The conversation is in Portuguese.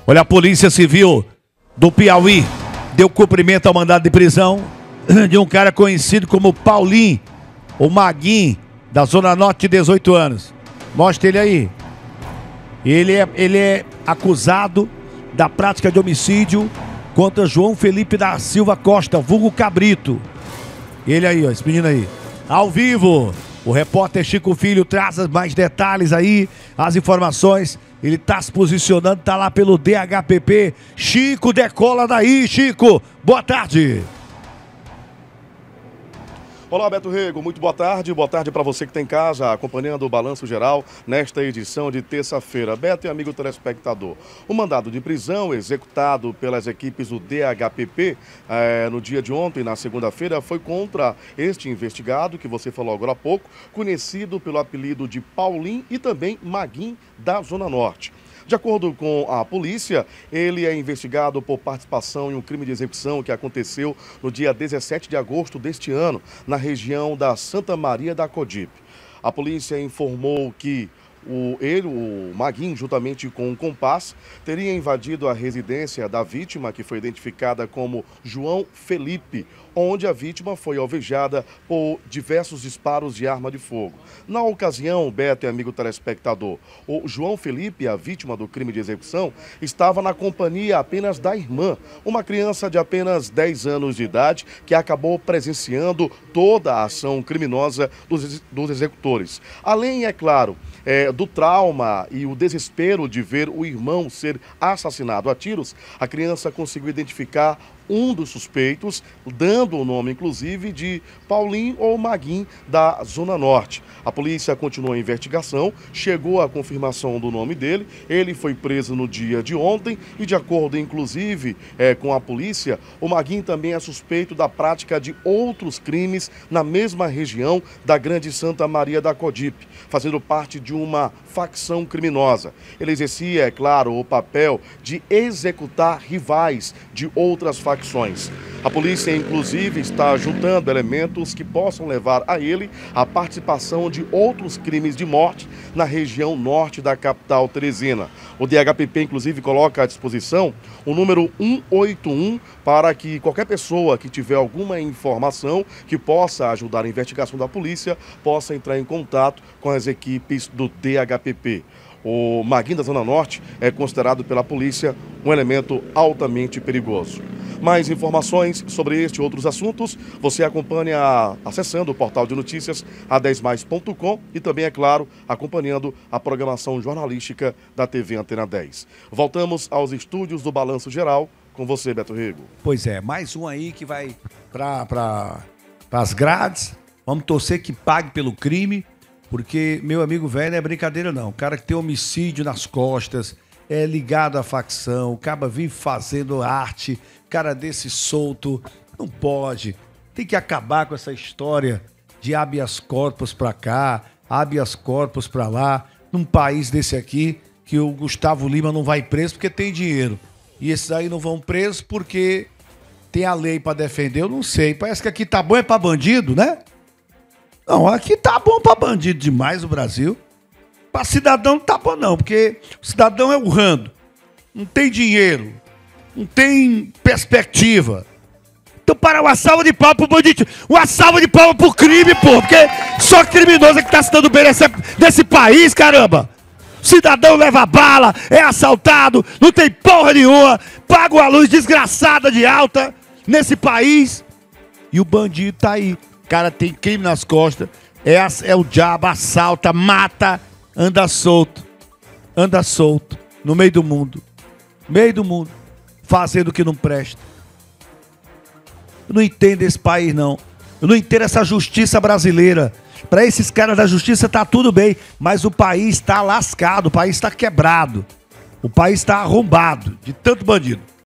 Olha, a Polícia Civil do Piauí deu cumprimento ao mandado de prisão de um cara conhecido como Paulinho, o Maguinho, da Zona Norte, de 18 anos. Mostra ele aí. Ele é acusado da prática de homicídio contra João Felipe da Silva Costa, vulgo Cabrito. Ele aí, ó, esse menino aí. Ao vivo, o repórter Chico Filho traz mais detalhes aí, as informações. Ele tá se posicionando, tá lá pelo DHPP. Chico, decola daí, Chico. Boa tarde. Olá, Beto Rego, muito boa tarde para você que está em casa acompanhando o Balanço Geral nesta edição de terça-feira. Beto e amigo telespectador, o mandado de prisão executado pelas equipes do DHPP no dia de ontem, na segunda-feira, foi contra este investigado que você falou agora há pouco, conhecido pelo apelido de Paulinho e também Maguinho da Zona Norte. De acordo com a polícia, ele é investigado por participação em um crime de execução que aconteceu no dia 17 de agosto deste ano, na região da Santa Maria da Codipe. A polícia informou que o Maguinho, juntamente com um comparsa, teria invadido a residência da vítima, que foi identificada como João Felipe, onde a vítima foi alvejada por diversos disparos de arma de fogo. Na ocasião, Beto e amigo telespectador, o João Felipe, a vítima do crime de execução, estava na companhia apenas da irmã, uma criança de apenas 10 anos de idade, que acabou presenciando toda a ação criminosa dos executores. Além, é claro, do trauma e o desespero de ver o irmão ser assassinado a tiros, a criança conseguiu identificar um dos suspeitos, dando o nome, inclusive, de Paulinho ou Maguinho da Zona Norte. A polícia continuou a investigação, chegou à confirmação do nome dele, ele foi preso no dia de ontem e, de acordo, inclusive, com a polícia, o Maguinho também é suspeito da prática de outros crimes na mesma região da Grande Santa Maria da Codipe, fazendo parte de uma facção criminosa. Ele exercia, é claro, o papel de executar rivais de outras facções. A polícia, inclusive, está juntando elementos que possam levar a ele a participação de outros crimes de morte na região norte da capital teresina. O DHPP, inclusive, coloca à disposição o número 181 para que qualquer pessoa que tiver alguma informação que possa ajudar a investigação da polícia possa entrar em contato com as equipes do DHPP. O Maguinho da Zona Norte é considerado pela polícia um elemento altamente perigoso. Mais informações sobre este e outros assuntos, você acompanha acessando o portal de notícias a10mais.com e também, é claro, acompanhando a programação jornalística da TV Antena 10. Voltamos aos estúdios do Balanço Geral com você, Beto Rego. Pois é, mais um aí que vai para as grades. Vamos torcer que pague pelo crime, porque, meu amigo velho, não é brincadeira não. O cara que tem homicídio nas costas, é ligado à facção, o cara vem fazendo arte, cara desse solto, não pode. Tem que acabar com essa história de habeas corpus pra cá, habeas corpus pra lá, num país desse aqui, que o Gustavo Lima não vai preso porque tem dinheiro. E esses aí não vão presos porque tem a lei pra defender, eu não sei. Parece que aqui tá bom é pra bandido, né? Não, aqui tá bom pra bandido demais o Brasil. Pra cidadão não tá bom não, porque o cidadão é urrando. Não tem dinheiro, não tem perspectiva. Então para uma salva de palmas pro bandido, uma salva de palmas pro crime, pô, porque só criminoso é que tá se dando bem desse país, caramba. O cidadão leva bala, é assaltado, não tem porra nenhuma, paga uma luz desgraçada de alta nesse país. E o bandido tá aí. O cara tem crime nas costas, é o diabo, assalta, mata, anda solto, no meio do mundo, fazendo o que não presta. Eu não entendo esse país, não. Eu não entendo essa justiça brasileira. Para esses caras da justiça tá tudo bem, mas o país está lascado, o país está quebrado, o país está arrombado de tanto bandido.